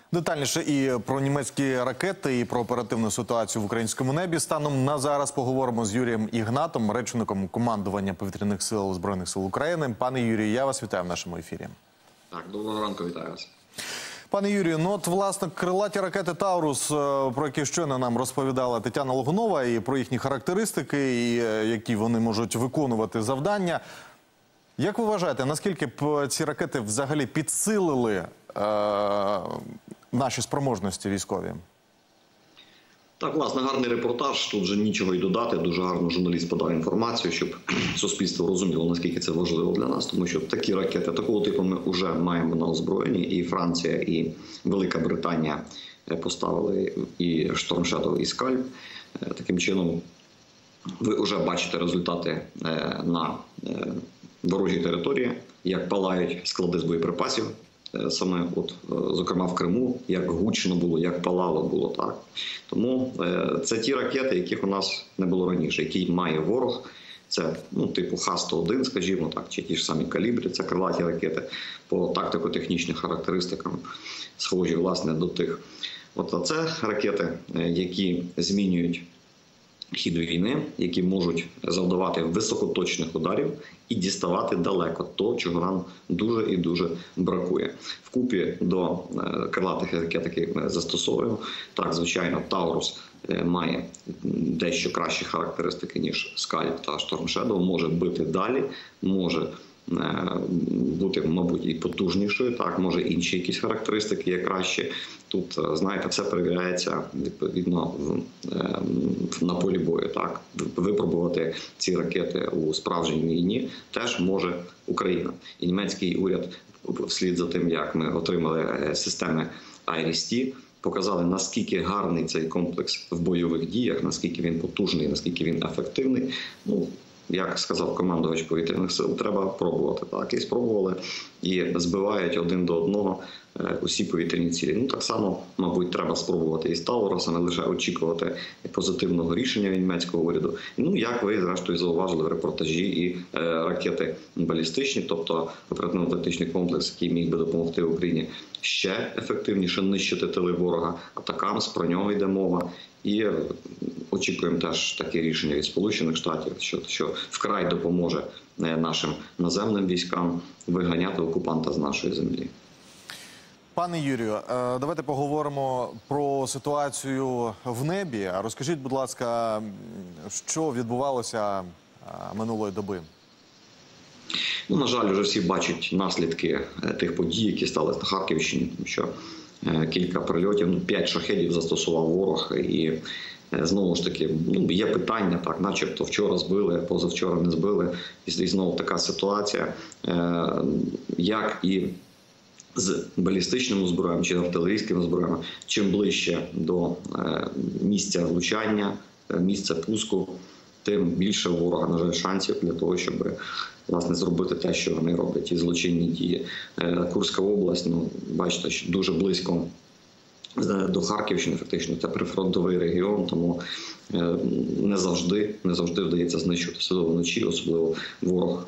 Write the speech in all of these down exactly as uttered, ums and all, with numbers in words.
Детальніше і про німецькі ракети, і про оперативну ситуацію в українському небі станом на зараз поговоримо з Юрієм Ігнатом, речником командування повітряних сил Збройних сил України. Пане Юрію, я вас вітаю в нашому ефірі. Так, доброго ранку, вітаю вас. Пане Юрію, ну от, власне, крилаті ракети «Таурус», про які щойно нам розповідала Тетяна Логунова, і про їхні характеристики, і які вони можуть виконувати завдання. Як ви вважаєте, наскільки б ці ракети взагалі підсилили е наші спроможності військові? Так, власне, гарний репортаж, тут вже нічого й додати. Дуже гарно журналіст подав інформацію, щоб суспільство розуміло, наскільки це важливо для нас. Тому що такі ракети, такого типу ми вже маємо на озброєнні. І Франція, і Велика Британія поставили і «Шторм Шедоу», і «Скальп». Таким чином, ви вже бачите результати на ворожій території, як палають склади з боєприпасів. Саме, от, зокрема, в Криму, як гучно було, як палало було, так. Тому е, це ті ракети, яких у нас не було раніше, які має ворог. Це, ну, типу Х сто один, скажімо так, чи ті ж самі «Калібри», це крилаті ракети по тактико-технічним характеристикам, схожі, власне, до тих. От, а це ракети, які змінюють хід війни, які можуть завдавати високоточних ударів і діставати далеко то, чого нам дуже і дуже бракує. Вкупі до крилатих ракет, які ми застосовуємо, так, звичайно, «Таурус» має дещо кращі характеристики, ніж «Скальп» та «Шторм Шедоу», може бити далі, може бути, мабуть, і потужнішою, так, може інші якісь характеристики є кращі. Тут, знаєте, все перевіряється відповідно на полі бою, так. Випробувати ці ракети у справжній війні теж може Україна. І німецький уряд, вслід за тим, як ми отримали системи «Айріс-Ті», показали, наскільки гарний цей комплекс в бойових діях, наскільки він потужний, наскільки він ефективний. Ну, як сказав командувач повітряних сил, треба пробувати. Так, і спробували, і збивають один до одного усі повітряні цілі. Ну, так само, мабуть, треба спробувати і з «Таурусом», не лише очікувати позитивного рішення від німецького уряду. Ну, як ви, зрештою, зауважили в репортажі, і е, ракети балістичні, тобто оперативно-тактичний комплекс, який міг би допомогти Україні ще ефективніше нищити тили ворога, атакамс, про нього йде мова. І очікуємо теж таке рішення від Сполучених Штатів, що, що вкрай допоможе нашим наземним військам виганяти окупанта з нашої землі. Пане Юрію, давайте поговоримо про ситуацію в небі. Розкажіть, будь ласка, що відбувалося минулої доби? Ну, на жаль, вже всі бачать наслідки тих подій, які сталися на Харківщині, тому що кілька прильотів, ну, п'ять шахедів застосував ворог, і знову ж таки, ну, є питання, так, начебто вчора збили, позавчора не збили, і знову така ситуація, як і з балістичним озброєнням чи артилерійським озброєнням, чим ближче до місця влучання, місця пуску, тим більше у ворога, на жаль, шансів для того, щоб, власне, зробити те, що вони роблять, і злочинні дії. Курська область, ну, бачите, що дуже близько до Харківщини, фактично, це прифронтовий регіон, тому не завжди, не завжди вдається знищувати, особливо вночі, особливо ворог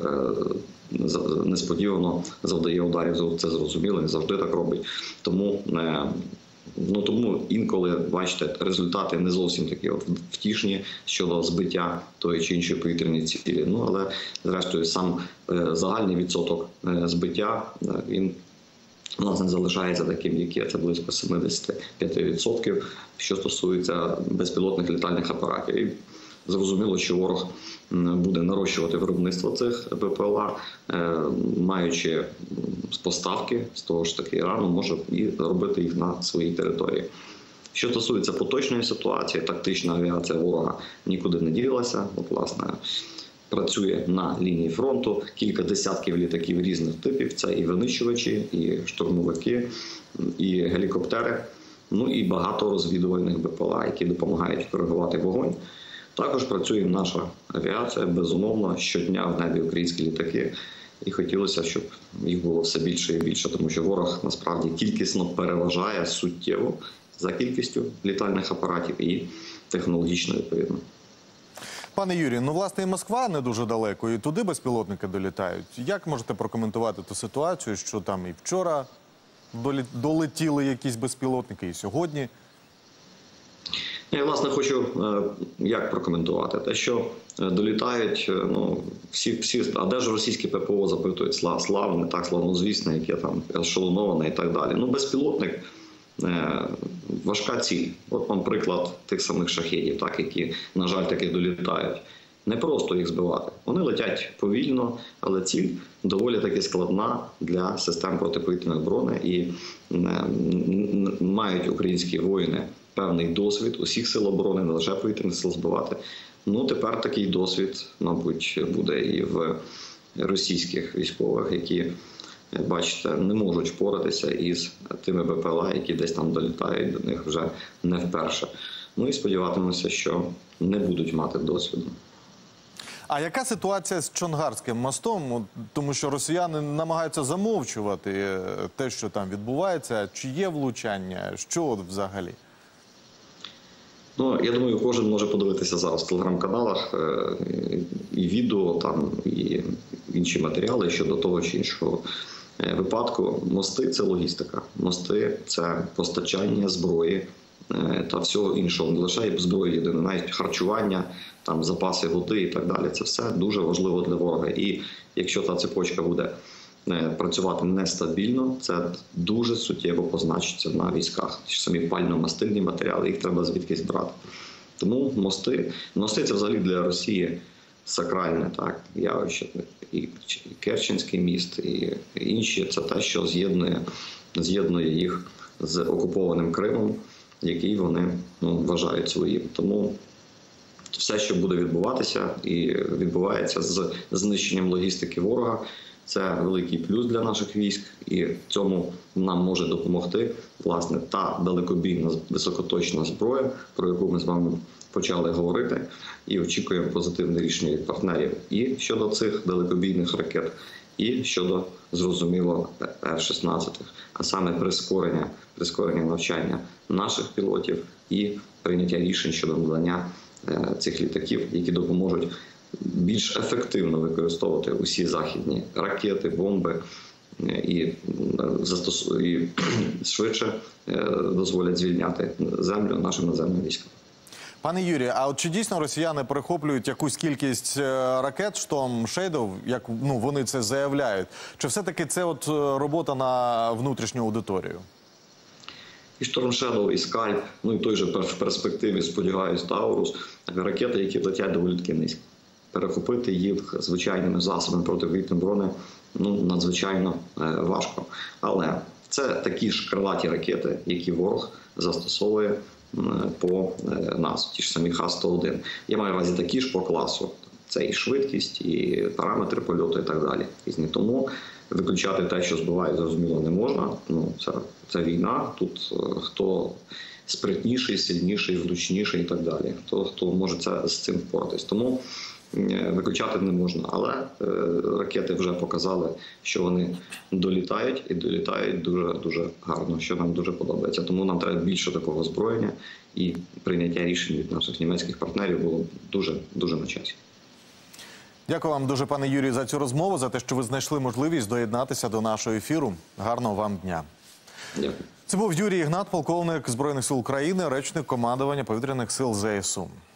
несподівано завдає ударів, це зрозуміло, не завжди так робить. Тому, ну, тому інколи, бачите, результати не зовсім такі от втішні щодо збиття тої чи іншої повітряної цілі. Ну, але, зрештою, сам загальний відсоток збиття, він, власне, залишається таким, як це близько сімдесят п'ять відсотків, що стосується безпілотних літальних апаратів. І зрозуміло, що ворог буде нарощувати виробництво цих БПЛА, маючи поставки з того ж таки Ірану, може і робити їх на своїй території. Що стосується поточної ситуації, тактична авіація ворога нікуди не ділилася, от, власне, працює на лінії фронту, кілька десятків літаків різних типів, це і винищувачі, і штурмовики, і гелікоптери, ну і багато розвідувальних БПЛА, які допомагають коригувати вогонь. Також працює наша авіація, безумовно, щодня в небі українські літаки. І хотілося, щоб їх було все більше і більше, тому що ворог, насправді, кількісно переважає суттєво за кількістю літальних апаратів і технологічно відповідно. Пане Юрію, ну, власне, і Москва не дуже далеко, і туди безпілотники долітають. Як можете прокоментувати ту ситуацію, що там і вчора долі- долетіли якісь безпілотники і сьогодні. Я, власне, хочу е, як прокоментувати те, що е, долітають, е, ну, всі, всі, а де ж російське ППО запитують, слав, славне, так, славнозвісне, яке там ешелоноване і так далі. Ну, безпілотник е, важка ціль. От вам приклад тих самих шахедів, так, які, на жаль, таки долітають. Не просто їх збивати. Вони летять повільно, але ціль доволі таки складна для систем протиповітряної оборони. І е, мають українські воїни певний досвід усіх сил оборони, не лише повітряних сил збивати. Ну, тепер такий досвід, мабуть, буде і в російських військових, які, бачите, не можуть впоратися із тими БПЛА, які десь там долітають до них вже не вперше. Ну і сподіватимемося, що не будуть мати досвіду. А яка ситуація з Чонгарським мостом? От, тому що росіяни намагаються замовчувати е, те, що там відбувається. Чи є влучання? Що от взагалі? Ну, я думаю, кожен може подивитися зараз в телеграм-каналах е, і відео, там, і інші матеріали щодо того чи іншого е, випадку. Мости – це логістика. Мости – це постачання зброї е, та всього іншого. Не лише зброї єдине, навіть харчування, там, запаси води і так далі. Це все дуже важливо для ворога. І якщо та цепочка буде працювати нестабільно, це дуже суттєво позначиться на військах. Ті ж самі пально-мастильні матеріали, їх треба звідкись брати. Тому мости, мости це взагалі для Росії сакральне, так, явище. І Керченський міст, і інші – це те, що з'єднує, з'єднує їх з окупованим Кримом, який вони, ну, вважають своїм. Тому все, що буде відбуватися і відбувається з знищенням логістики ворога, це великий плюс для наших військ, і в цьому нам може допомогти, власне, та далекобійна високоточна зброя, про яку ми з вами почали говорити, і очікуємо позитивне рішення від партнерів і щодо цих далекобійних ракет, і щодо, зрозуміло, Еф шістнадцять, а саме прискорення, прискорення навчання наших пілотів і прийняття рішень щодо надання цих літаків, які допоможуть більш ефективно використовувати усі західні ракети, бомби і, застосу... і швидше дозволять звільняти землю нашим наземним військам. Пане Юрію, а от чи дійсно росіяни перехоплюють якусь кількість ракет «Штормм Шедоу», як, ну, вони це заявляють? Чи все-таки це от робота на внутрішню аудиторію? І «Штормм Шедоу», і «Скальп», ну і той же в перспективі, сподіваюсь, «Таурус» – ракети, які летять доволі таки низько. Перехопити їх звичайними засобами протиповітряної оборони, ну, надзвичайно е, важко. Але це такі ж крилаті ракети, які ворог застосовує е, по е, нас, ті ж самі Х сто один. Я маю на увазі такі ж по класу. Це і швидкість, і параметри польоту, і так далі. Різні. Тому виключати те, що збиває, зрозуміло, не можна. Ну, це, це війна, тут е, хто спритніший, сильніший, влучніший і так далі. Хто, хто може це, з цим впоратись. Тому виключати не можна, але е, ракети вже показали, що вони долітають і долітають дуже-дуже гарно, що нам дуже подобається. Тому нам треба більше такого озброєння, і прийняття рішень від наших німецьких партнерів було дуже-дуже на часі. Дякую вам дуже, пане Юрію, за цю розмову, за те, що ви знайшли можливість доєднатися до нашого ефіру. Гарного вам дня. Дякую. Це був Юрій Ігнат, полковник Збройних сил України, речник командування повітряних сил зе ес у.